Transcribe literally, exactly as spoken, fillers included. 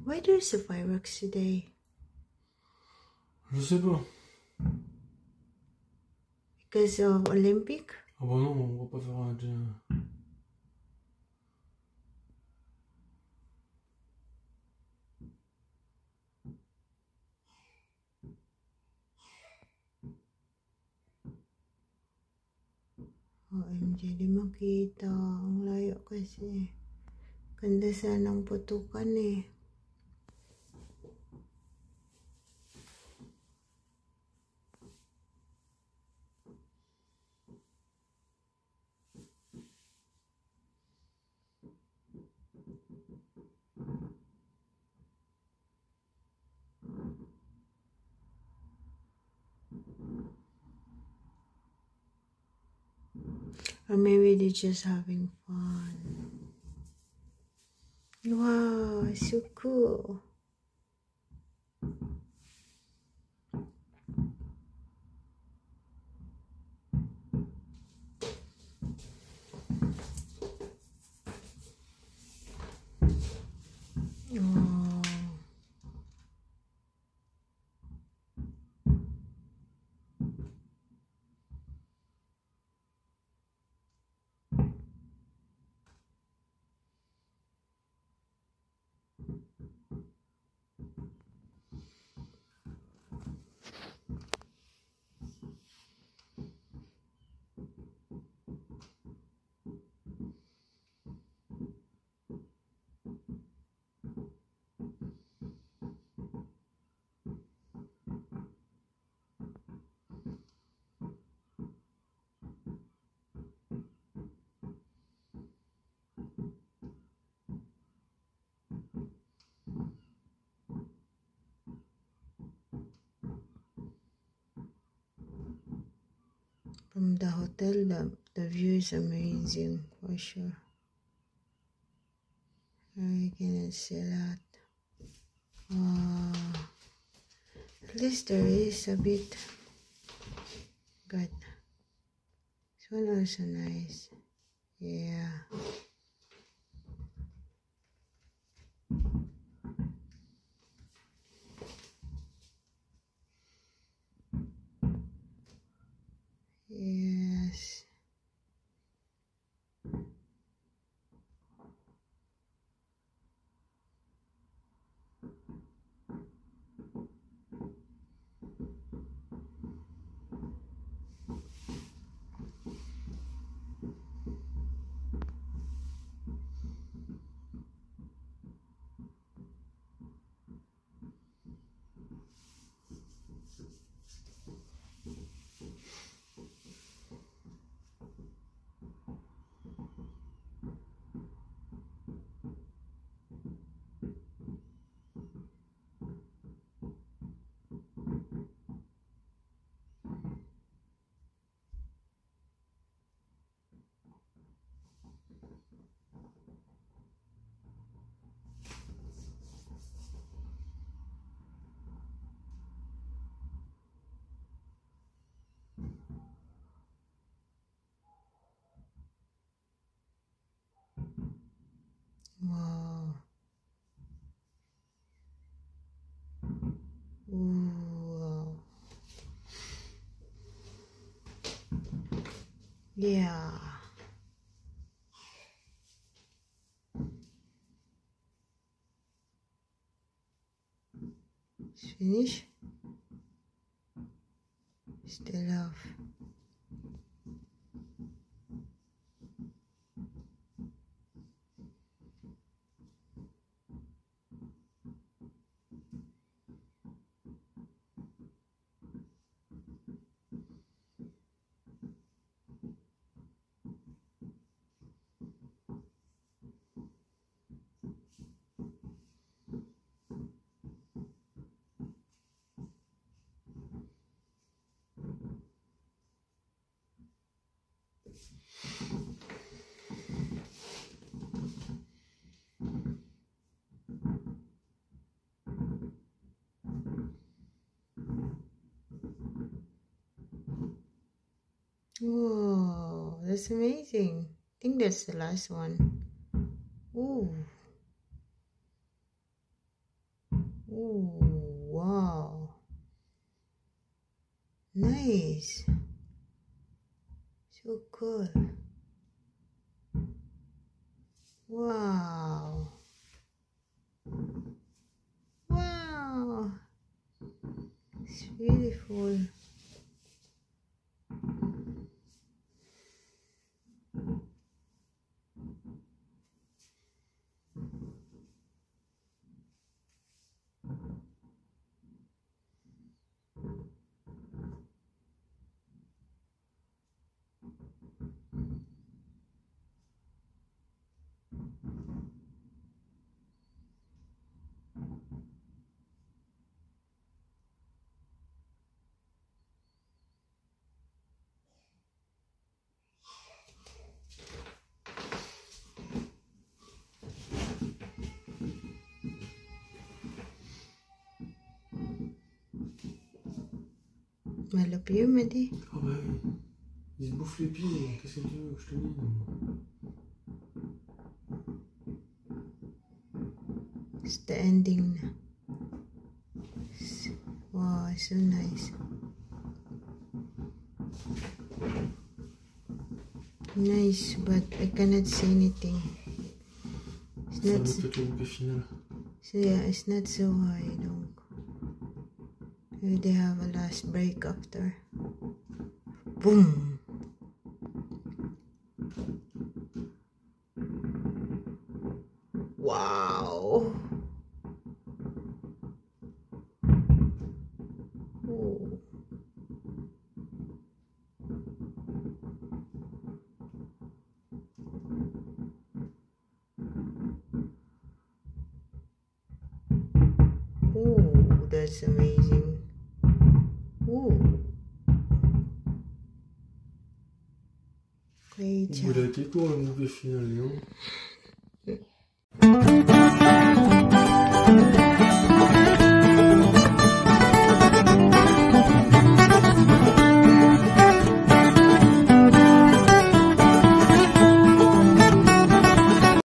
Why there's a fireworks today? Je sais pas. Because of Olympic? Ah bah non, on va pas faire un... O M G, di makita. Ang layo kasi. Ganda sanang putukan eh. Or maybe they're just having fun. Wow, so cool. Oh. From the hotel, the, the view is amazing for sure. I cannot see that. Wow. At least there is a bit good. This one also nice. Yeah. Yes. Wow. Wow. Yeah. It's finished. Still off. Whoa, that's amazing. I think that's the last one. Ooh. nice. So cool. Wow. Wow. It's beautiful. Elle a pied, m'a dit. Ah bah oui. Il se bouffe les pieds. Qu'est-ce que tu veux que je te dise? It's the ending. Wow, so nice. Nice, but I cannot see anything. It's Ça va not. peut-être le bouquet final. So yeah, it's not so high, donc. Maybe they have a last break after. Boom! Wow! Oh. Oh, that's amazing. Oh. Great Ouh, il a job. été court le bouquet final, non?